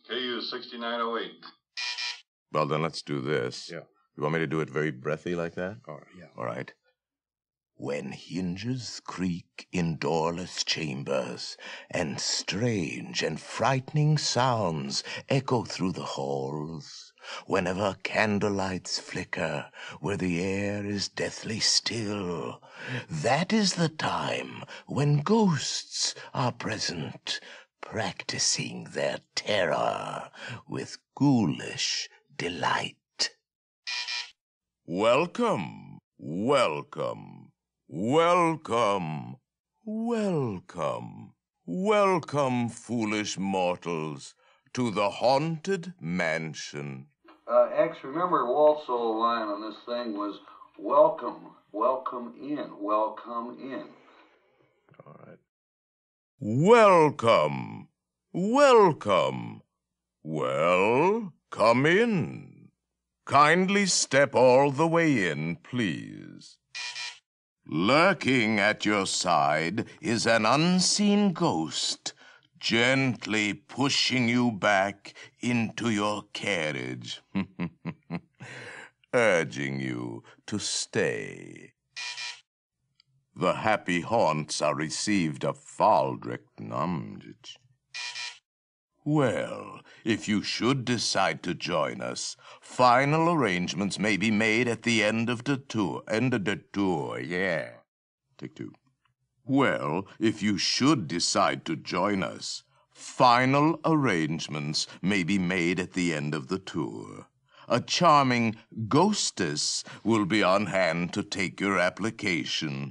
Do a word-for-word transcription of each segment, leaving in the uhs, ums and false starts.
K U sixty-nine oh eight. Well, then let's do this. Yeah. You want me to do it very breathy like that? Oh, yeah. All right. When hinges creak in doorless chambers, and strange and frightening sounds echo through the halls, whenever candlelights flicker where the air is deathly still, that is the time when ghosts are present, practicing their terror with ghoulish delight. Welcome, welcome. Welcome, welcome, welcome, foolish mortals, to the haunted mansion. Uh, X, remember Walt's old line on this thing was, welcome, welcome in, welcome in. All right. Welcome, welcome. Well, come in. Kindly step all the way in, please. Lurking at your side is an unseen ghost, gently pushing you back into your carriage, urging you to stay. The happy haunts are received of Faldrick Numgich. Well, if you should decide to join us, final arrangements may be made at the end of the tour. End of the tour, yeah. Take two. Well, if you should decide to join us, final arrangements may be made at the end of the tour. A charming ghostess will be on hand to take your application.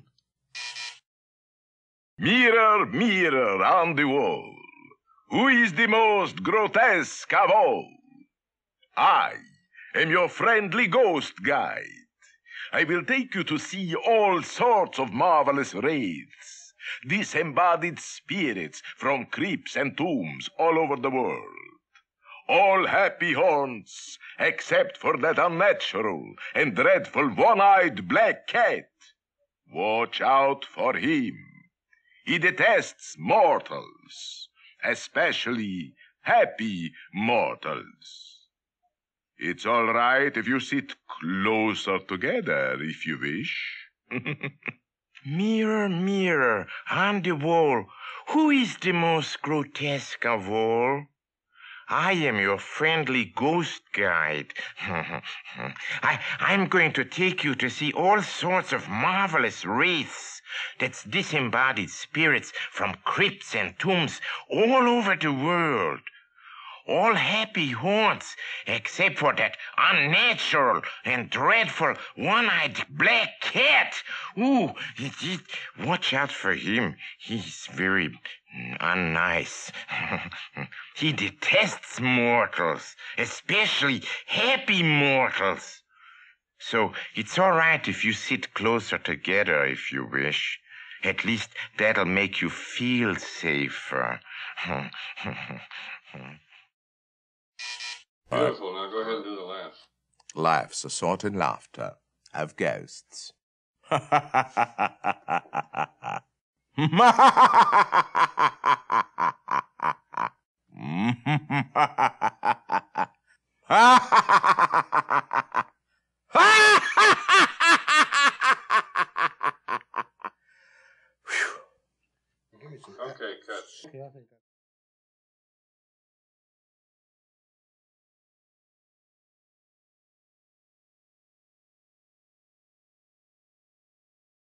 Mirror, mirror on the wall, who is the most grotesque of all? I am your friendly ghost guide. I will take you to see all sorts of marvelous wraiths, disembodied spirits from crypts and tombs all over the world. All happy haunts, except for that unnatural and dreadful one-eyed black cat. Watch out for him. He detests mortals, especially happy mortals. It's all right if you sit closer together, if you wish. Mirror, mirror on the wall, who is the most grotesque of all? I am your friendly ghost guide. I, I'm going to take you to see all sorts of marvelous wraiths, that's disembodied spirits from crypts and tombs all over the world. All happy haunts, except for that unnatural and dreadful one-eyed black cat. Ooh, it, it, watch out for him. He's very unnice. He detests mortals, especially happy mortals. So it's all right if you sit closer together if you wish. At least that'll make you feel safer. Beautiful. Now go ahead and do the laughs. Laughs, assorted laughter of ghosts. Okay, cut.